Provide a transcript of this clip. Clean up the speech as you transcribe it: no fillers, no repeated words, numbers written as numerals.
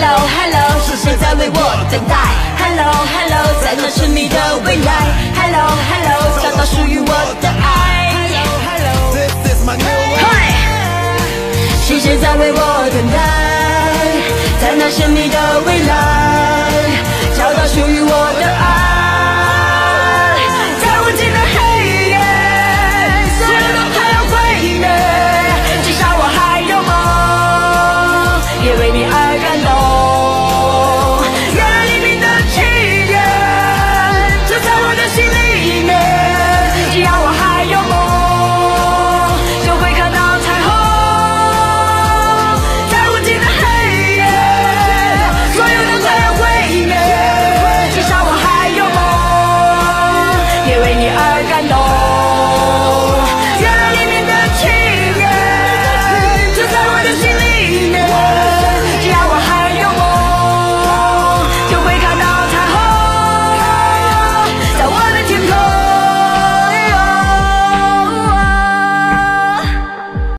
Hello Hello， 是谁在为我等待 ？Hello Hello， 在那神秘的未来 ？Hello Hello， 找到属于我的爱。Hello Hello， This is my new life。是谁在为我等待？在那神秘的未来，找到属于我的爱。在无尽的黑夜，所有都还要毁灭，至少我还有梦，因为你。